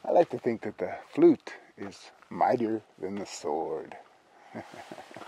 I like to think that the flute is mightier than the sword.